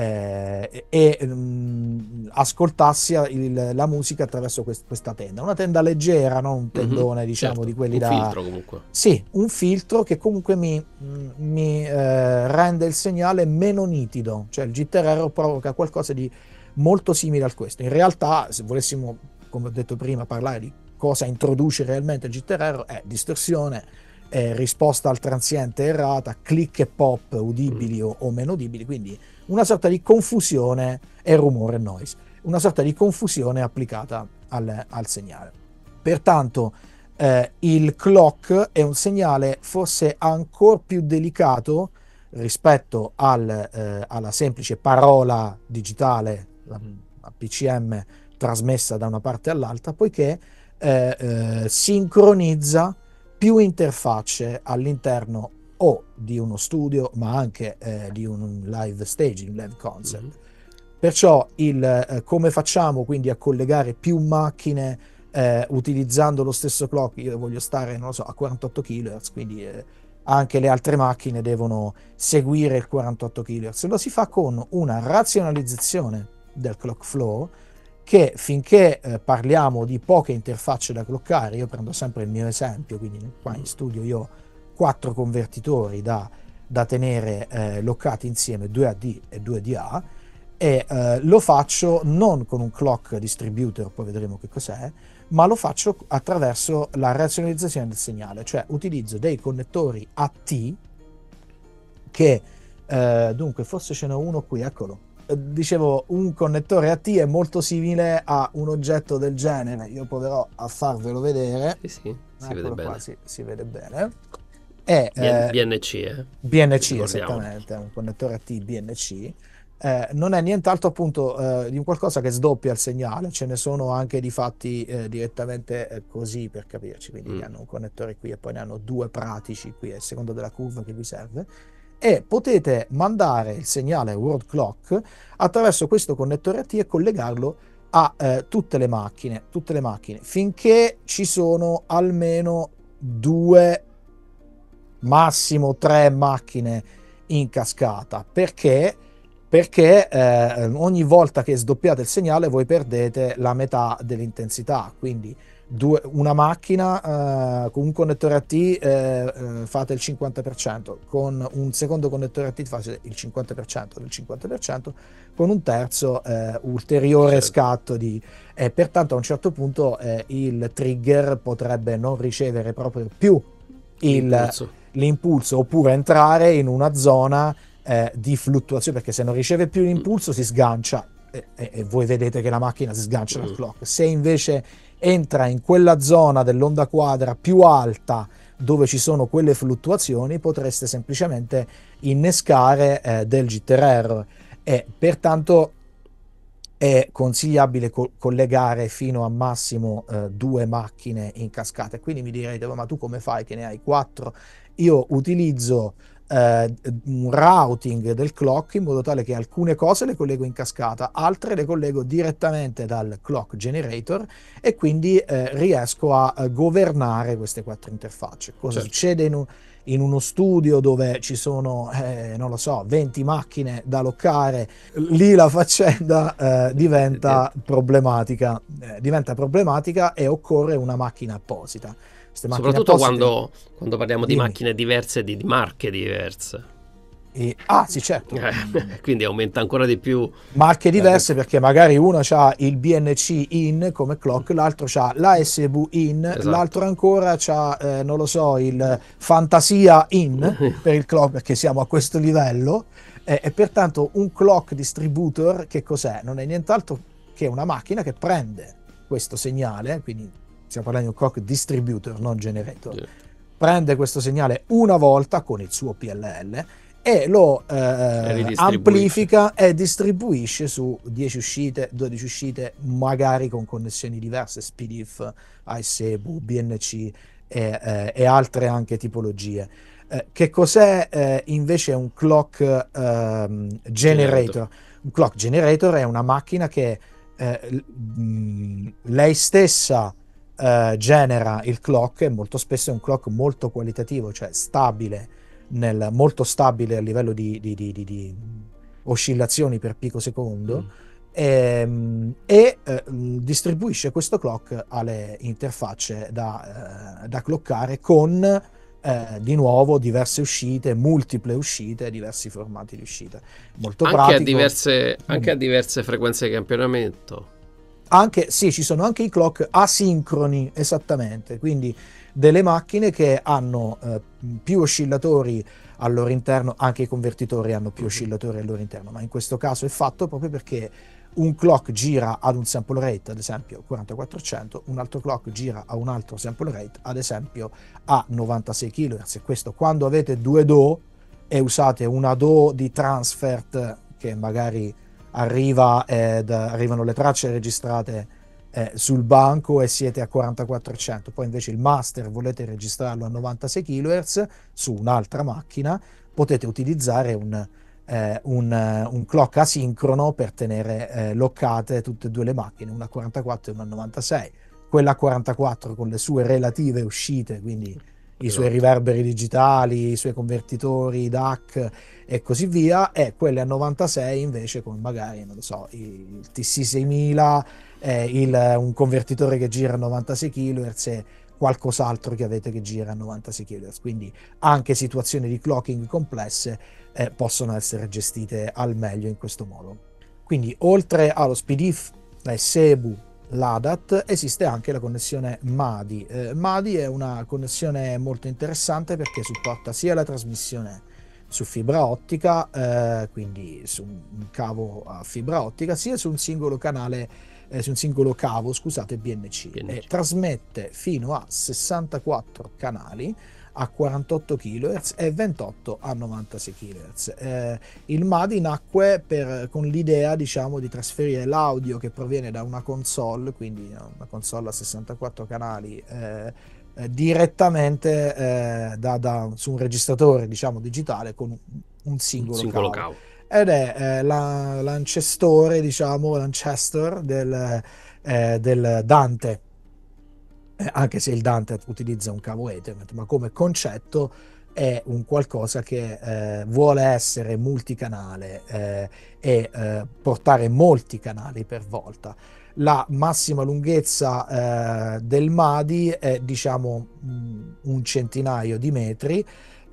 ascoltassi la musica attraverso questa tenda, una tenda leggera, non un tendone, diciamo, certo, di quelli un filtro comunque. Sì, un filtro che comunque mi rende il segnale meno nitido, cioè il jitter error provoca qualcosa di molto simile a questo. In realtà, se volessimo, come ho detto prima, parlare di cosa introduce realmente il jitter error, è distorsione, risposta al transiente errata, click e pop udibili o meno udibili, quindi una sorta di confusione, e rumore noise, una sorta di confusione applicata al segnale. Pertanto il clock è un segnale forse ancora più delicato rispetto alla semplice parola digitale, la PCM trasmessa da una parte all'altra, poiché sincronizza più interfacce all'interno o di uno studio, ma anche di un live staging, live concert. Perciò come facciamo quindi a collegare più macchine utilizzando lo stesso clock? Io voglio stare, non lo so, a 48 kHz, quindi anche le altre macchine devono seguire il 48 kHz. Lo si fa con una razionalizzazione del clock flow, che finché parliamo di poche interfacce da cloccare, io prendo sempre il mio esempio, quindi qua in studio io ho 4 convertitori da tenere loccati insieme, 2 AD e 2 DA, e lo faccio non con un clock distributor, poi vedremo che cos'è, ma lo faccio attraverso la razionalizzazione del segnale, cioè utilizzo dei connettori AT che dunque forse ce n'è uno qui, eccolo. Dicevo, un connettore AT è molto simile a un oggetto del genere, io proverò a farvelo vedere. Sì, si vede bene. Qua, si vede bene. BNC, BNC, esattamente, un connettore AT BNC. Non è nient'altro appunto di un qualcosa che sdoppia il segnale, ce ne sono anche di fatti direttamente così, per capirci, quindi hanno un connettore qui e poi ne hanno 2 pratici qui a seconda della curva che vi serve, e potete mandare il segnale World Clock attraverso questo connettore AT e collegarlo a tutte le macchine, finché ci sono almeno 2, massimo 3 macchine in cascata. Perché ogni volta che sdoppiate il segnale voi perdete la metà dell'intensità, quindi una macchina con un connettore AT fate il 50%, con un secondo connettore AT fate il 50% del 50%, con un terzo ulteriore scatto pertanto a un certo punto il trigger potrebbe non ricevere proprio più l'impulso, oppure entrare in una zona di fluttuazione, perché se non riceve più l'impulso si sgancia e voi vedete che la macchina si sgancia dal clock. Se invece entra in quella zona dell'onda quadra più alta dove ci sono quelle fluttuazioni, potreste semplicemente innescare del jitter error, e pertanto è consigliabile collegare fino a massimo 2 macchine in cascata. E quindi mi direte, ma tu come fai che ne hai 4? Io utilizzo un routing del clock in modo tale che alcune cose le collego in cascata, altre le collego direttamente dal clock generator, e quindi riesco a governare queste 4 interfacce. Cosa succede in uno studio dove ci sono, non lo so, 20 macchine da loccare? Lì la faccenda diventa problematica e occorre una macchina apposita. Soprattutto quando parliamo di macchine diverse, di marche diverse. Sì, certo. Quindi aumenta ancora di più. Marche diverse, perché magari uno ha il BNC in come clock, l'altro ha l'ASV in, esatto. L'altro ancora ha, non lo so, il Fantasia in per il clock, perché siamo a questo livello. E pertanto un clock distributor che cos'è? Non è nient'altro che una macchina che prende questo segnale, quindi stiamo parlando di un clock distributor, non generator, prende questo segnale una volta con il suo PLL e lo amplifica e distribuisce su 10 uscite, 12 uscite, magari con connessioni diverse, SPDIF, ASEBU, BNC e altre anche tipologie. Che cos'è invece un clock generator? Un clock generator è una macchina che lei stessa genera il clock, e molto spesso è un clock molto qualitativo, cioè stabile, molto stabile a livello di oscillazioni per picosecondo, e distribuisce questo clock alle interfacce da cloccare con di nuovo diverse uscite, multiple uscite, diversi formati di uscita. Molto pratico. Anche a diverse frequenze di campionamento. Sì, ci sono anche i clock asincroni, esattamente, quindi delle macchine che hanno più oscillatori al loro interno, anche i convertitori hanno più oscillatori al loro interno, ma in questo caso è fatto proprio perché un clock gira ad un sample rate, ad esempio 4400, un altro clock gira a un altro sample rate, ad esempio a 96 kHz, e questo quando avete 2 DO e usate una DO di transfert che magari arrivano le tracce registrate sul banco e siete a 4400, poi invece il master volete registrarlo a 96 kHz su un'altra macchina, potete utilizzare un clock asincrono per tenere loccate tutte e due le macchine, una a 44 e una a 96. Quella a 44 con le sue relative uscite, quindi i suoi riverberi digitali, i suoi convertitori DAC e così via, e quelle a 96 invece con magari, non lo so, il TC6000, un convertitore che gira a 96 kHz e qualcos'altro che avete che gira a 96 kHz. Quindi anche situazioni di clocking complesse possono essere gestite al meglio in questo modo. Quindi oltre allo SPDIF, la SEBU, l'ADAT, esiste anche la connessione MADI. MADI è una connessione molto interessante perché supporta sia la trasmissione su fibra ottica, quindi su un cavo a fibra ottica, sia su un singolo canale, su un singolo cavo, scusate, BNC. E trasmette fino a 64 canali a 48 kHz e 28 a 96 kHz. Il MADI nacque con l'idea, diciamo, di trasferire l'audio che proviene da una console, quindi una console a 64 canali, direttamente su un registratore, diciamo, digitale con un singolo cavo. Ed è l'ancestore, diciamo, l'ancestor del Dante. Anche se il Dante utilizza un cavo Ethernet, ma come concetto è un qualcosa che vuole essere multicanale e portare molti canali per volta. La massima lunghezza del MADI è, diciamo, un centinaio di metri.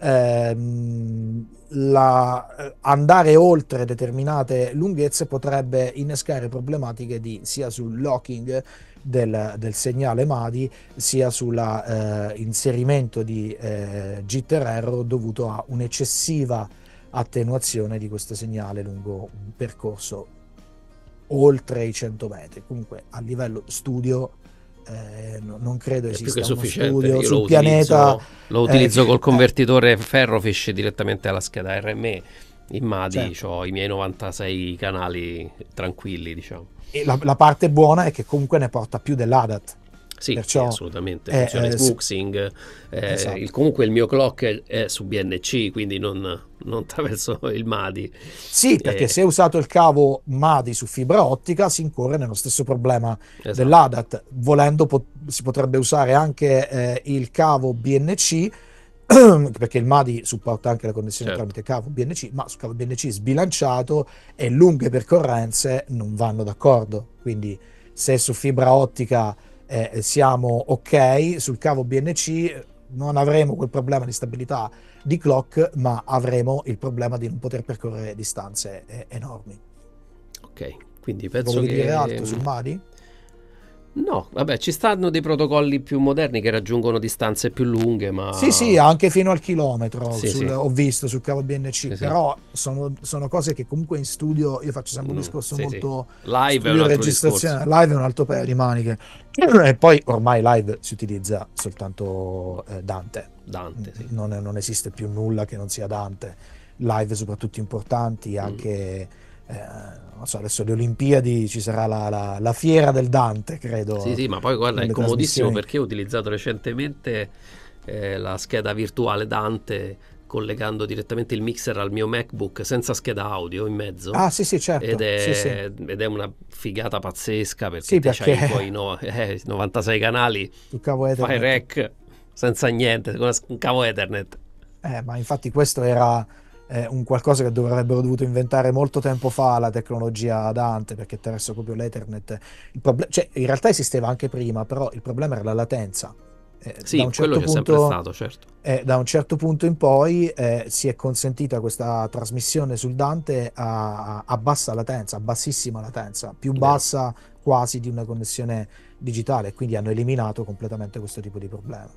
Andare oltre determinate lunghezze potrebbe innescare problematiche sia sul locking del segnale MADI, sia sull'inserimento di jitter error dovuto a un'eccessiva attenuazione di questo segnale lungo un percorso oltre i 100 metri. Comunque a livello studio non credo esista uno studio sul pianeta. Lo utilizzo col convertitore Ferrofish direttamente alla scheda RME. In MADI Certo. ho i miei 96 canali tranquilli, diciamo. E la parte buona è che comunque ne porta più dell'ADAT. Sì, sì, Perciò assolutamente. Funziona in smuxing. esatto. Comunque il mio clock è su BNC, quindi non attraverso il MADI. Sì, perché Eh, se hai usato il cavo MADI su fibra ottica si incorre nello stesso problema esatto, dell'ADAT. Volendo si potrebbe usare anche il cavo BNC, perché il MADI supporta anche la connessione certo. tramite cavo BNC, ma su cavo BNC sbilanciato e lunghe percorrenze non vanno d'accordo. Quindi se su fibra ottica siamo ok, sul cavo BNC non avremo quel problema di stabilità di clock, ma avremo il problema di non poter percorrere distanze enormi. Ok, quindi penso Volevi dire che... altro sul MADI? No, vabbè, ci stanno dei protocolli più moderni che raggiungono distanze più lunghe, Sì, sì, ma... anche fino al chilometro, Sì, sì, ho visto sul cavo BNC, sì, sì. però sono cose che comunque in studio, io faccio sempre un discorso Sì, sì. molto Live è un studio e altro discorso. registrazione, live è un altro paio di maniche, e poi ormai live si utilizza soltanto Dante, Dante, sì. non esiste più nulla che non sia Dante, live soprattutto importanti, anche, non so, adesso le Olimpiadi ci sarà la fiera del Dante, Sì, credo, sì, ma poi guarda, con è le comodissimo trasmissioni. perché ho utilizzato recentemente la scheda virtuale Dante collegando direttamente il mixer al mio MacBook senza scheda audio in mezzo Ah, sì, sì, certo, sì, sì. ed è una figata pazzesca perché Sì, te c'hai perché i tuoi 96 canali, sul cavo fai Ethernet. rec senza niente, con un cavo Ethernet. Ma infatti questo era un qualcosa che avrebbero dovuto inventare molto tempo fa la tecnologia Dante, perché attraverso proprio l'Ethernet. Cioè, in realtà esisteva anche prima, però il problema era la latenza. Da Sì, un quello certo c'è sempre punto, stato, certo. da un certo punto in poi si è consentita questa trasmissione sul Dante a bassa latenza, a bassissima latenza, più Vero. bassa quasi di una connessione digitale, quindi hanno eliminato completamente questo tipo di problema.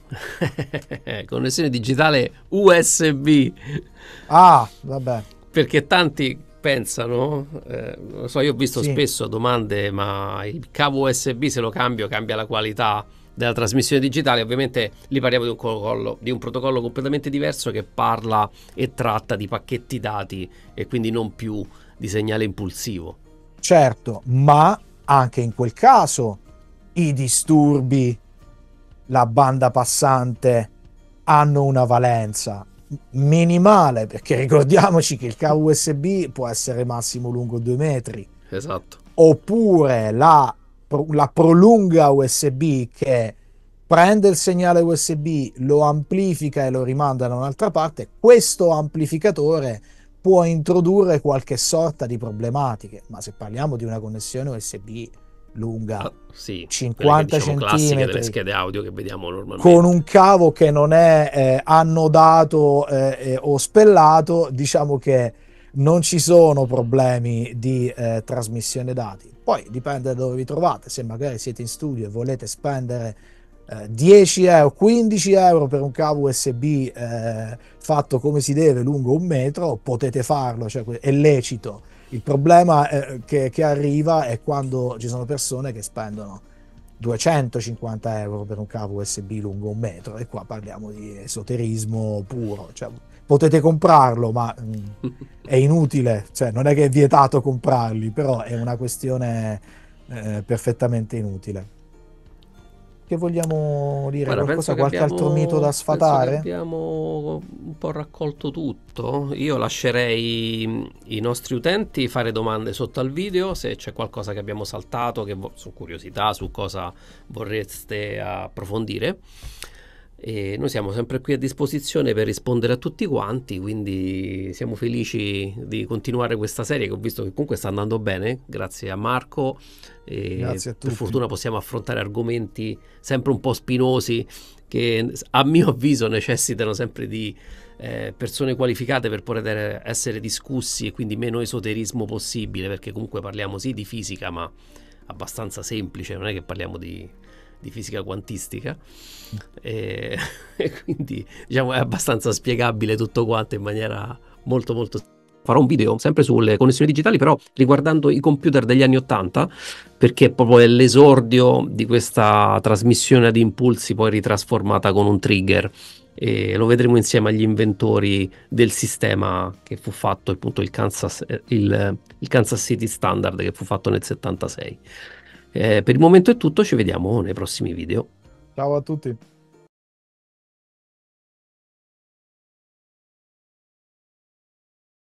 Connessione digitale USB. Ah, vabbè, Perché tanti pensano, non lo so, io ho visto sì. spesso domande, ma il cavo USB se lo cambio cambia la qualità della trasmissione digitale? Ovviamente lì parliamo di un protocollo completamente diverso che parla e tratta di pacchetti dati e quindi non più di segnale impulsivo. Certo, ma anche in quel caso i disturbi, la banda passante hanno una valenza minimale, perché ricordiamoci che il cavo USB può essere massimo lungo 2 metri, Esatto. oppure la prolunga USB che prende il segnale USB, lo amplifica e lo rimanda da un'altra parte. Questo amplificatore può introdurre qualche sorta di problematiche, ma se parliamo di una connessione USB lunga Ah, sì, quelle che 50 diciamo classiche delle centimetri schede audio che vediamo con normalmente. un cavo che non è annodato o spellato, diciamo che non ci sono problemi di trasmissione dati. Poi dipende da dove vi trovate, se magari siete in studio e volete spendere 10 euro, 15 euro per un cavo USB fatto come si deve, lungo 1 metro, potete farlo, cioè è lecito. Il problema che arriva è quando ci sono persone che spendono 250 euro per un cavo USB lungo 1 metro, e qua parliamo di esoterismo puro. Cioè, potete comprarlo, ma è inutile, cioè, non è che è vietato comprarli, però è una questione perfettamente inutile. Che vogliamo dire? Guarda, Qualcosa, qualche altro mito da penso che sfatare? abbiamo un po' raccolto tutto. Io lascerei i nostri utenti fare domande sotto al video se c'è qualcosa che abbiamo saltato, su curiosità, su cosa vorreste approfondire. E noi siamo sempre qui a disposizione per rispondere a tutti quanti, quindi siamo felici di continuare questa serie che ho visto che comunque sta andando bene, grazie a Marco. E Grazie a per tutti. fortuna possiamo affrontare argomenti sempre un po' spinosi che a mio avviso necessitano sempre di persone qualificate per poter essere discussi, e quindi meno esoterismo possibile, perché comunque parliamo sì di fisica ma abbastanza semplice, non è che parliamo di fisica quantistica e, e quindi diciamo è abbastanza spiegabile tutto quanto in maniera molto molto. Farò un video sempre sulle connessioni digitali, però riguardando i computer degli anni 80, perché proprio è l'esordio di questa trasmissione ad impulsi poi ritrasformata con un trigger e lo vedremo insieme agli inventori del sistema che fu fatto, appunto il Kansas City Standard, che fu fatto nel 76. Per il momento è tutto, ci vediamo nei prossimi video. Ciao a tutti.